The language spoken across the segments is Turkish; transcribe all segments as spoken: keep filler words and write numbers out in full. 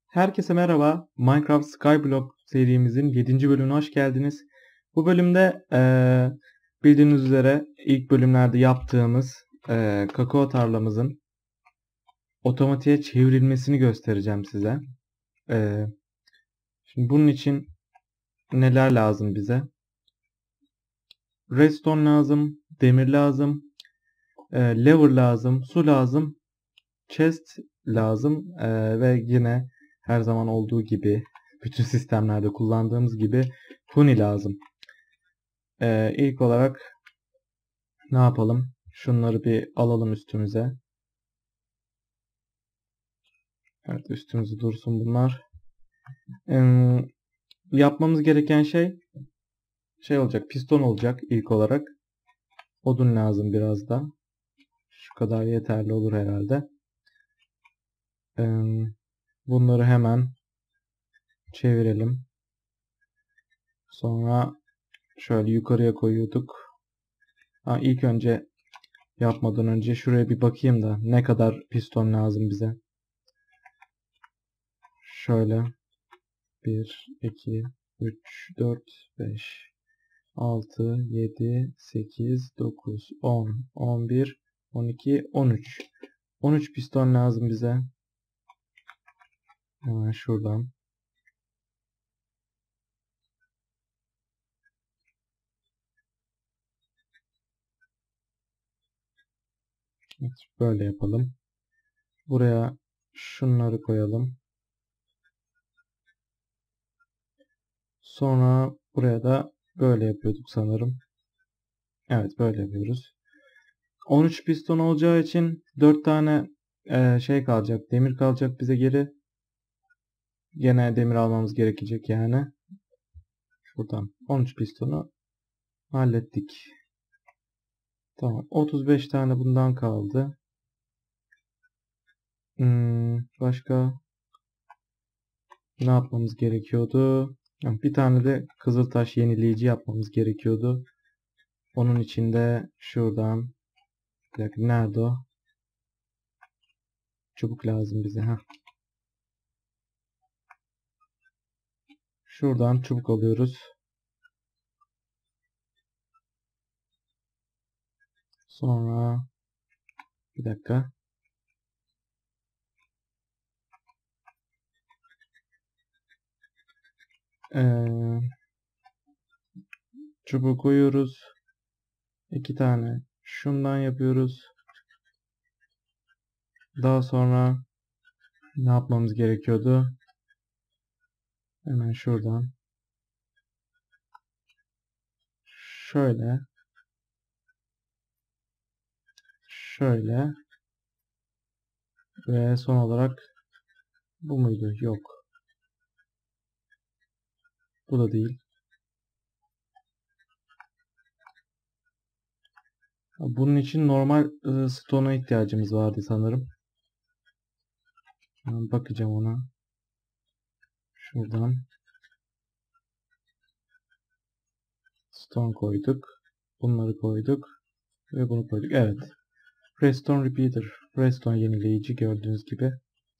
Herkese merhaba. Minecraft Skyblock serimizin yedinci bölümüne hoş geldiniz. Bu bölümde eee, bildiğiniz üzere ilk bölümlerde yaptığımız eee, kakao tarlamızın otomatiğe çevrilmesini göstereceğim size. Eee, şimdi bunun için neler lazım bize? Redstone lazım, demir lazım, eee, lever lazım, su lazım, chest lazım eee, ve yine her zaman olduğu gibi bütün sistemlerde kullandığımız gibi huni lazım. Ee, ilk olarak ne yapalım? Şunları bir alalım üstümüze. Evet, üstümüzde dursun bunlar. Ee, yapmamız gereken şey şey olacak. Piston olacak ilk olarak. Odun lazım biraz da. Şu kadar yeterli olur herhalde. Ee, bunları hemen çevirelim. Sonra şöyle yukarıya koyuyorduk. Ha, ilk önce yapmadan önce şuraya bir bakayım da ne kadar piston lazım bize. Şöyle bir, iki, üç, dört, beş, altı, yedi, sekiz, dokuz, on, on bir, on iki, on üç. on üç piston lazım bize. Hemen şuradan. Evet, böyle yapalım. Buraya şunları koyalım. Sonra buraya da böyle yapıyorduk sanırım. Evet, böyle yapıyoruz. on üç piston olacağı için dört tane e, şey kalacak. Demir kalacak bize geri. Gene demir almamız gerekecek yani. Şuradan on üç pistonu hallettik. Tamam. otuz beş tane bundan kaldı. Hmm, başka ne yapmamız gerekiyordu? Bir tane de Kızıltaş yenileyici yapmamız gerekiyordu. Onun için de şuradan, bir dakika, nerede o? Çubuk lazım bize. Heh. Şuradan çubuk alıyoruz. Sonra bir dakika. Ee, çubuğu koyuyoruz. İki tane şundan yapıyoruz. Daha sonra ne yapmamız gerekiyordu? Hemen şuradan. Şöyle. Şöyle. Ve son olarak bu muydu? Yok. Bu da değil. Bunun için normal ıı, stone'a ihtiyacımız vardı sanırım. Hemen bakacağım ona. Şuradan. Stone koyduk. Bunları koyduk. Ve bunu koyduk. Evet. Redstone Repeater. Redstone yenileyici gördüğünüz gibi.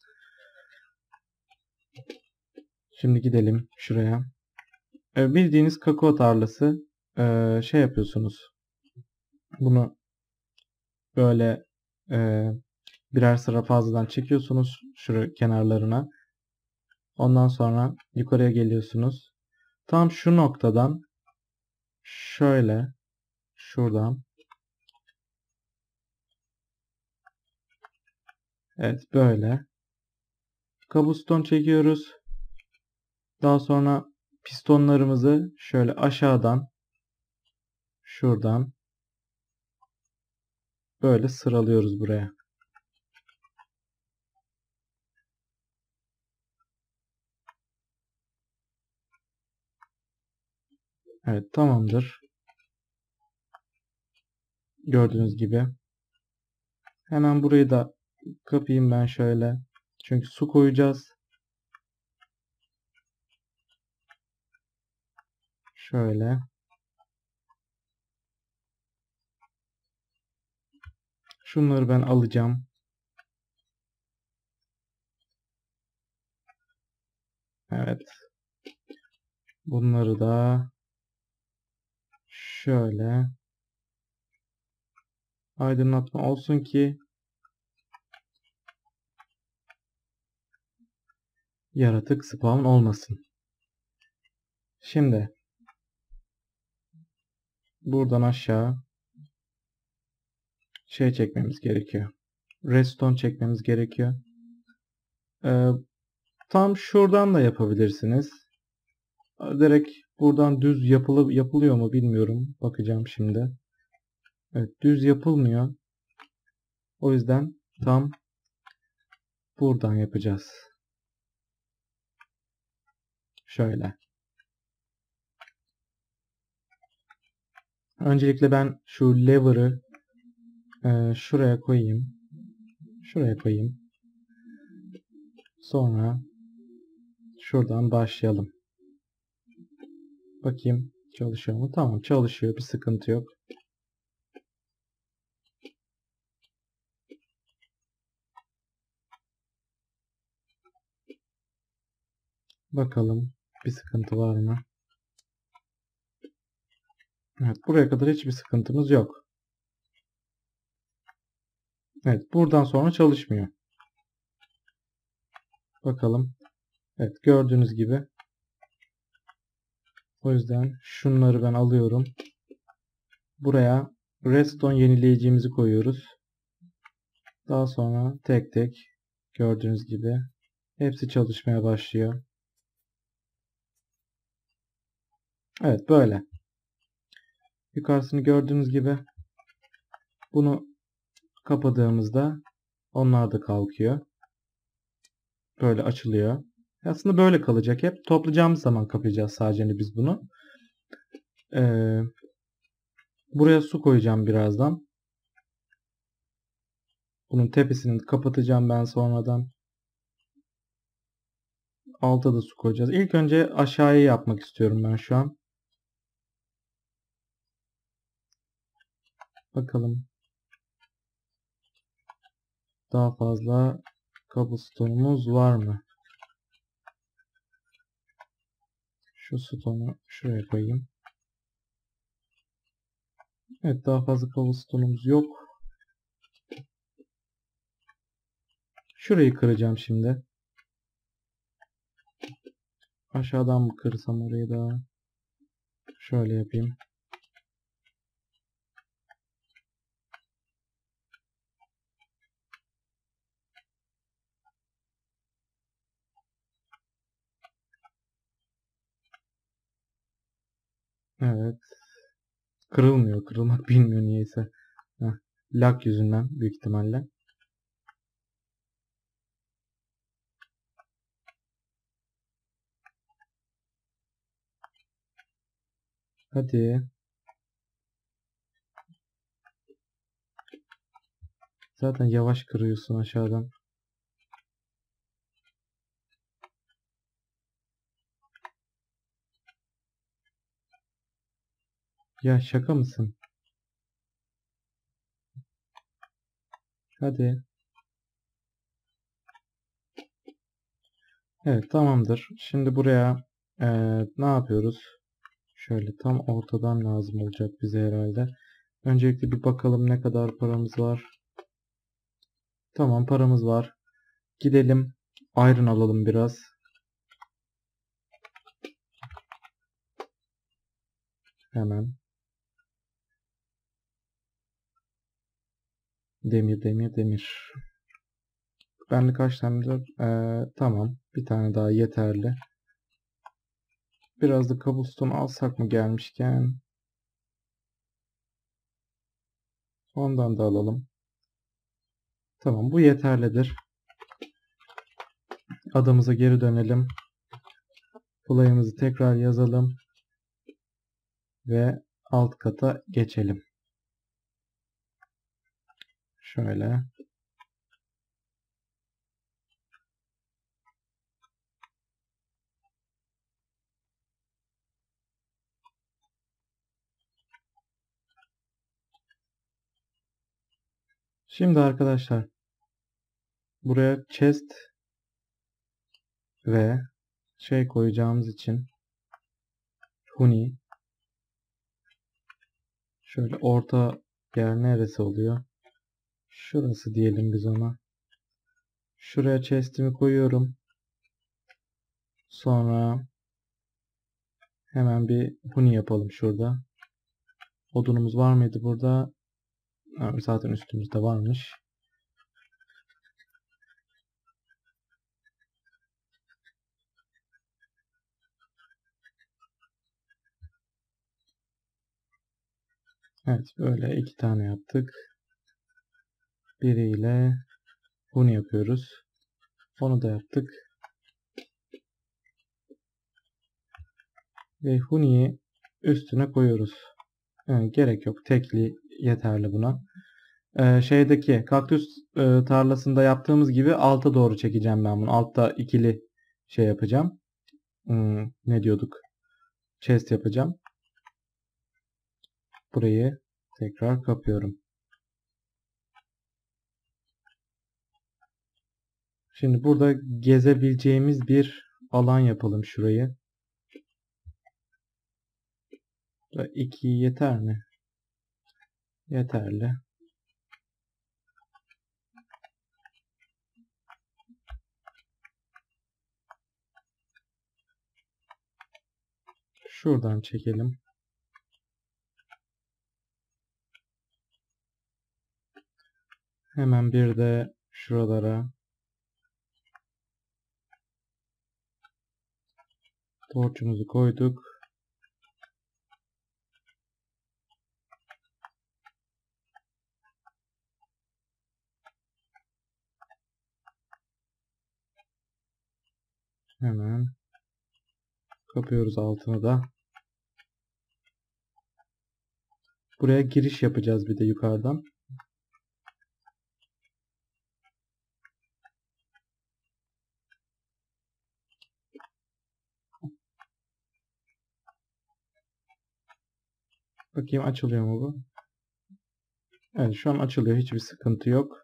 Şimdi gidelim şuraya. E, bildiğiniz kakao tarlası. E, şey yapıyorsunuz. Bunu böyle e, birer sıra fazladan çekiyorsunuz. Şuraya kenarlarına. Ondan sonra yukarıya geliyorsunuz. Tam şu noktadan şöyle şuradan, evet, böyle kabuston çekiyoruz. Daha sonra pistonlarımızı şöyle aşağıdan şuradan böyle sıralıyoruz buraya. Evet, tamamdır. Gördüğünüz gibi. Hemen burayı da kapayım ben şöyle. Çünkü su koyacağız. Şöyle. Şunları ben alacağım. Evet. Bunları da şöyle aydınlatma olsun ki yaratık spawn olmasın. Şimdi buradan aşağı şey çekmemiz gerekiyor. Redstone çekmemiz gerekiyor. Ee, tam şuradan da yapabilirsiniz. Direkt buradan düz yapılı, yapılıyor mu bilmiyorum. Bakacağım şimdi. Evet, düz yapılmıyor. O yüzden tam buradan yapacağız. Şöyle. Öncelikle ben şu lever'ı e, şuraya koyayım. Şuraya koyayım. Sonra şuradan başlayalım. Bakayım çalışıyor mu? Tamam, çalışıyor. Bir sıkıntı yok. Bakalım bir sıkıntı var mı? Evet, buraya kadar hiçbir sıkıntımız yok. Evet, buradan sonra çalışmıyor. Bakalım. Evet, gördüğünüz gibi. O yüzden şunları ben alıyorum. Buraya redstone yenileyicimizi koyuyoruz. Daha sonra tek tek gördüğünüz gibi hepsi çalışmaya başlıyor. Evet, böyle. Yukarısını gördüğünüz gibi bunu kapadığımızda onlar da kalkıyor. Böyle açılıyor. Aslında böyle kalacak hep. Toplayacağımız zaman kapayacağız sadece biz bunu. Ee, buraya su koyacağım birazdan. Bunun tepesini kapatacağım ben sonradan. Alta da su koyacağız. İlk önce aşağıya yapmak istiyorum ben şu an. Bakalım. Daha fazla cobblestone'umuz var mı? Şu stone'u şuraya koyayım. Evet, daha fazla cobblestone'umuz yok. Şurayı kıracağım şimdi. Aşağıdan mı kırsam orayı da? Şöyle yapayım. Evet. Kırılmıyor. Kırılmak bilmiyor niyeyse. Heh. Lag yüzünden büyük ihtimalle. Hadi. Zaten yavaş kırıyorsun aşağıdan. Ya şaka mısın? Hadi. Evet, tamamdır. Şimdi buraya eee, ne yapıyoruz? Şöyle tam ortadan lazım olacak bize herhalde. Öncelikle bir bakalım ne kadar paramız var. Tamam, paramız var. Gidelim. Iron alalım biraz. Hemen. Demir, demir, demir. Bende kaç tane var? Ee, tamam. Bir tane daha yeterli. Biraz da cobblestone alsak mı gelmişken? Ondan da alalım. Tamam, bu yeterlidir. Adamıza geri dönelim. Play'ımızı tekrar yazalım. Ve alt kata geçelim. Şöyle. Şimdi arkadaşlar buraya chest ve şey koyacağımız için huni şöyle orta yer neresi oluyor? Şurası diyelim biz ona. Şuraya chest'imi koyuyorum. Sonra hemen bir huni yapalım şurada. Odunumuz var mıydı burada? Evet, zaten üstümüzde varmış. Evet, böyle iki tane yaptık. Biriyle huni yapıyoruz. Onu da yaptık. Ve huniyi üstüne koyuyoruz. Yani gerek yok. Tekli yeterli buna. Ee, şeydeki kaktüs e, tarlasında yaptığımız gibi alta doğru çekeceğim ben bunu. Altta ikili şey yapacağım. Hmm, ne diyorduk? Chest yapacağım. Burayı tekrar kapıyorum. Şimdi burada gezebileceğimiz bir alan yapalım şurayı. iki yeter mi? Yeterli. Şuradan çekelim. Hemen bir de şuralara torçumuzu koyduk. Hemen kapıyoruz altını da. Buraya giriş yapacağız bir de yukarıdan. Bakayım açılıyor mu bu? Evet, şu an açılıyor. Hiçbir sıkıntı yok.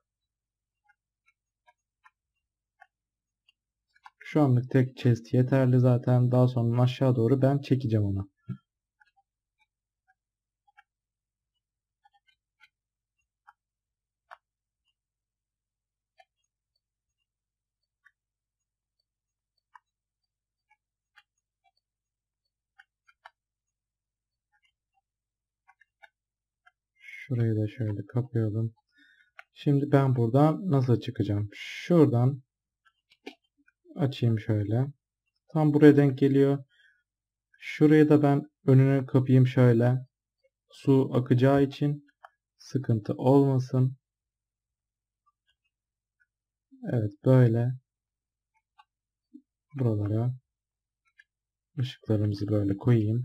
Şu anlık tek chest yeterli zaten. Daha sonra aşağı doğru ben çekeceğim onu. Şurayı da şöyle kapayalım. Şimdi ben buradan nasıl çıkacağım? Şuradan açayım şöyle. Tam buraya denk geliyor. Şurayı da ben önünü kapayım şöyle. Su akacağı için sıkıntı olmasın. Evet, böyle buralara ışıklarımızı böyle koyayım.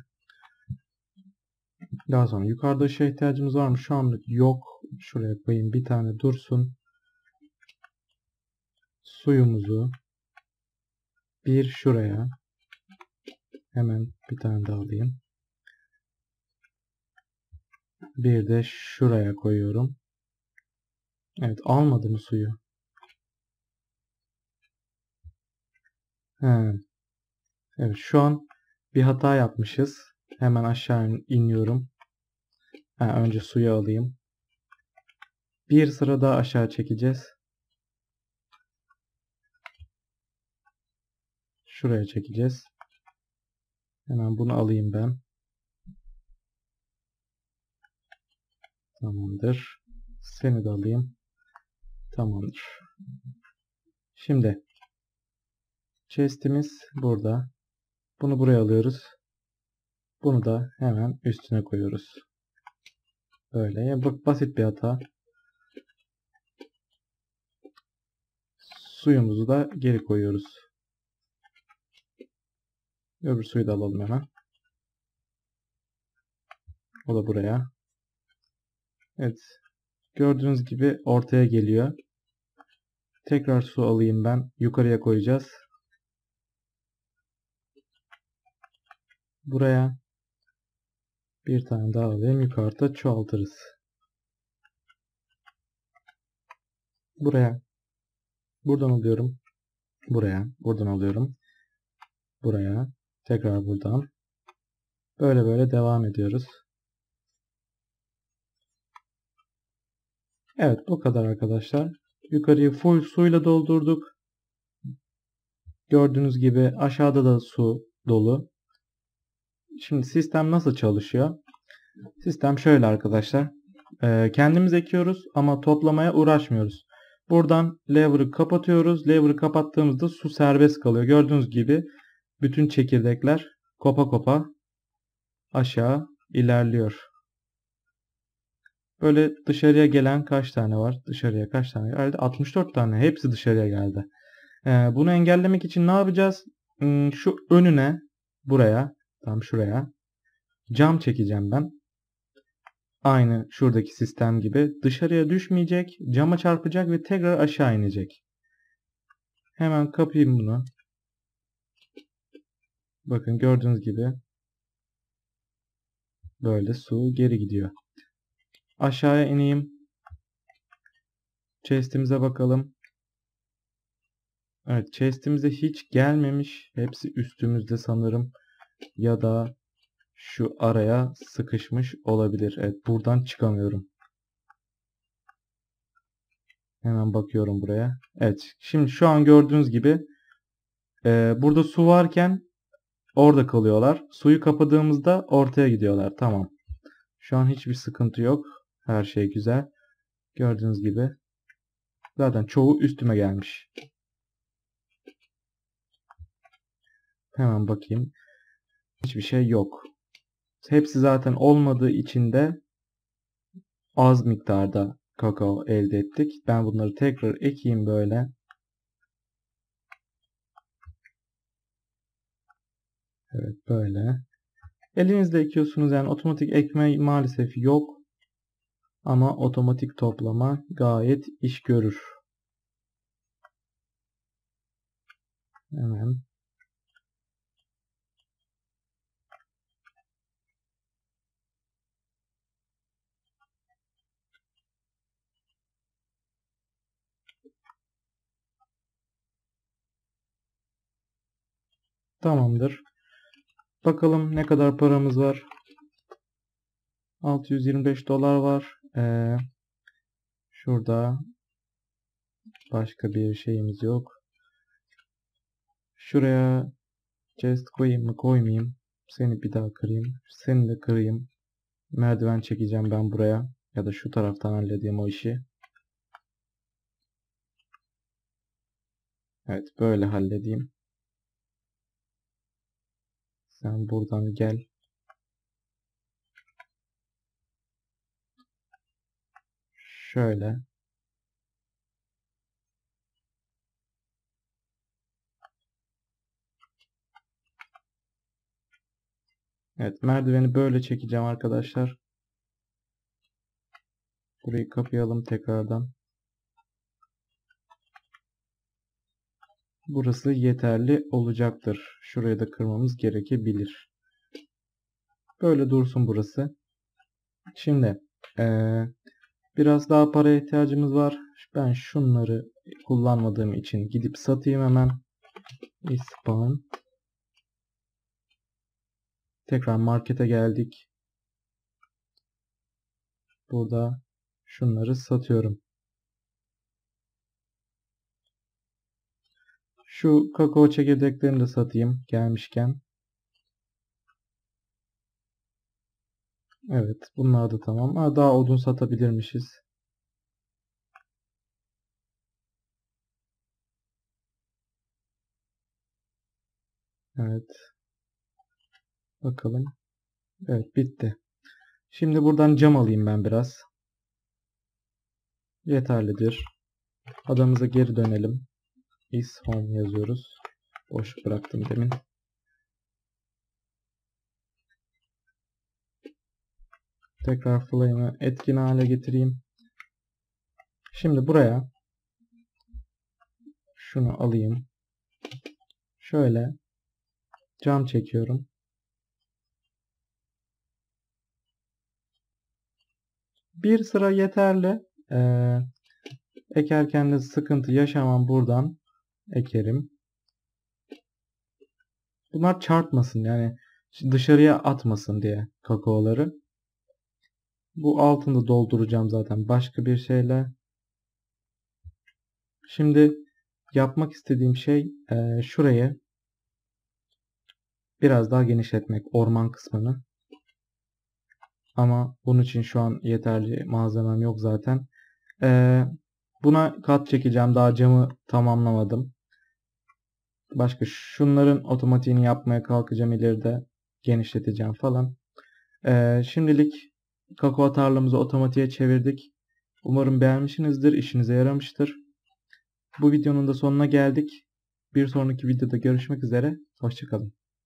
Daha sonra yukarıda ışığa ihtiyacımız var mı? Şu anlık yok. Şuraya koyayım. Bir tane dursun. Suyumuzu bir şuraya. Hemen bir tane daha alayım. Bir de şuraya koyuyorum. Evet, almadı mı suyu? He. Evet, şu an bir hata yapmışız. Hemen aşağı iniyorum. Ha, önce suyu alayım. Bir sıra daha aşağı çekeceğiz. Şuraya çekeceğiz. Hemen bunu alayım ben. Tamamdır. Seni de alayım. Tamamdır. Şimdi chest'imiz burada. Bunu buraya alıyoruz. Bunu da hemen üstüne koyuyoruz. Böyle. Yani bak, basit bir hata. Suyumuzu da geri koyuyoruz. Öbür suyu da alalım hemen. O da buraya. Evet. Gördüğünüz gibi ortaya geliyor. Tekrar su alayım ben. Yukarıya koyacağız. Buraya bir tane daha alayım. Yukarıda çoğaltırız. Buraya. Buradan alıyorum. Buraya. Buradan alıyorum. buraya. Tekrar buradan. Böyle böyle devam ediyoruz. Evet, bu kadar arkadaşlar. Yukarıyı full suyla doldurduk. Gördüğünüz gibi aşağıda da su dolu. Şimdi sistem nasıl çalışıyor? Sistem şöyle arkadaşlar. Ee, kendimiz ekiyoruz ama toplamaya uğraşmıyoruz. Buradan lever'ı kapatıyoruz. Lever'ı kapattığımızda su serbest kalıyor. Gördüğünüz gibi bütün çekirdekler kopa kopa aşağı ilerliyor. Böyle dışarıya gelen kaç tane var? Dışarıya kaç tane geldi? altmış dört tane. Hepsi dışarıya geldi. Ee, bunu engellemek için ne yapacağız? Hmm, şu önüne, buraya, tam şuraya cam çekeceğim ben. Aynı şuradaki sistem gibi dışarıya düşmeyecek, cama çarpacak ve tekrar aşağı inecek. Hemen kapayım bunu. Bakın gördüğünüz gibi böyle su geri gidiyor. Aşağıya ineyim. Chest'imize bakalım. Evet, chest'imize hiç gelmemiş. Hepsi üstümüzde sanırım. Ya da şu araya sıkışmış olabilir. Evet, buradan çıkamıyorum. Hemen bakıyorum buraya. Evet, şimdi şu an gördüğünüz gibi e, burada su varken orada kalıyorlar. Suyu kapadığımızda ortaya gidiyorlar. Tamam. Şu an hiçbir sıkıntı yok. Her şey güzel. Gördüğünüz gibi. Zaten çoğu üstüme gelmiş. Hemen bakayım. Hiçbir şey yok. Hepsi zaten olmadığı için de az miktarda kakao elde ettik. Ben bunları tekrar ekeyim böyle. Evet, böyle. Elinizle ekiyorsunuz, yani otomatik ekme maalesef yok. Ama otomatik toplama gayet iş görür. Hemen. Tamamdır. Bakalım ne kadar paramız var. altı yüz yirmi beş dolar var. Ee, şurada başka bir şeyimiz yok. Şuraya chest koyayım mı koymayayım. Seni bir daha kırayım. Seni de kırayım. Merdiven çekeceğim ben buraya. Ya da şu taraftan halledeyim o işi. Evet, böyle halledeyim. Sen buradan gel. Şöyle. Evet, merdiveni böyle çekeceğim arkadaşlar. Burayı kapayalım tekrardan. Burası yeterli olacaktır. Şurayı da kırmamız gerekebilir. Böyle dursun burası. Şimdi ee, biraz daha paraya ihtiyacımız var. Ben şunları kullanmadığım için gidip satayım hemen. İspan. Tekrar markete geldik. Burada şunları satıyorum. Şu kakao çekirdeklerini de satayım gelmişken. Evet, bunlar da tamam. Ha, daha odun satabilirmişiz. Evet. Bakalım. Evet, bitti. Şimdi buradan cam alayım ben biraz. Yeterlidir. Adamıza geri dönelim. Is home yazıyoruz. Boş bıraktım demin. Tekrar flame'ı etkin hale getireyim. Şimdi buraya şunu alayım. Şöyle cam çekiyorum. Bir sıra yeterli. Ee, ekerken de sıkıntı yaşamam, buradan ekerim. Bunlar çarpmasın yani dışarıya atmasın diye kakaoları. Bu altını da dolduracağım zaten başka bir şeyle. Şimdi yapmak istediğim şey e, şurayı biraz daha genişletmek, orman kısmını. Ama bunun için şu an yeterli malzemem yok zaten. E, buna kat çekeceğim. Daha camı tamamlamadım. Başka şunların otomatiğini yapmaya kalkacağım ileride. Genişleteceğim falan. E, şimdilik kakao tarlamızı otomatiğe çevirdik. Umarım beğenmişsinizdir, işinize yaramıştır. Bu videonun da sonuna geldik. Bir sonraki videoda görüşmek üzere. Hoşça kalın.